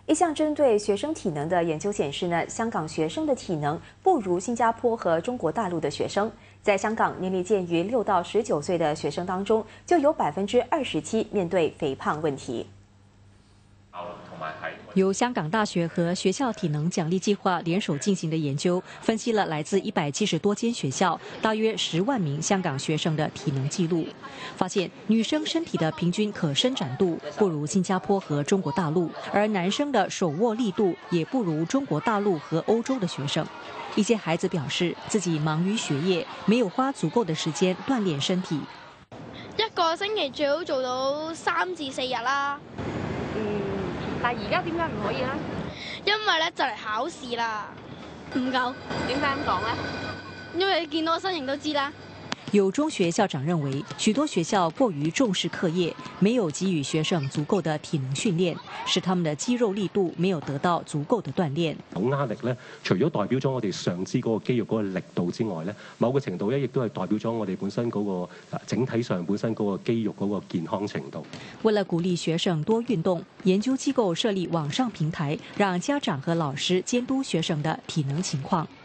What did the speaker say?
一项针对学生体能的研究显示呢，香港学生的体能不如新加坡和中国大陆的学生。在香港，年龄介于6到19岁的学生当中，就有27%面对肥胖问题。 由香港大学和学校体能奖励计划联手进行的研究，分析了来自170多间学校、大约10万名香港学生的体能记录，发现女生身体的平均可伸展度不如新加坡和中国大陆，而男生的手握力度也不如中国大陆和欧洲的学生。一些孩子表示自己忙于学业，没有花足够的時間鍛鍊身體。 一個星期最好做到3至4日啦。 但係而家點解唔可以咧？ 因為咧就嚟考試啦，唔夠。 點解咁講咧？ 因為你見到我身形都知啦。 有中學校長認為，許多學校過於重視課業，沒有給予學生足夠的體能訓練，使他們的肌肉力度沒有得到足夠的鍛鍊。 有壓力咧，除咗代表咗我哋上肢嗰個肌肉嗰個力度之外咧，某個程度咧，亦都係代表咗我哋本身嗰個整體上本身嗰個肌肉嗰個健康程度。 為了鼓勵學生多運動，研究機構設立網上平台，讓家長和老師監督學生的體能情況。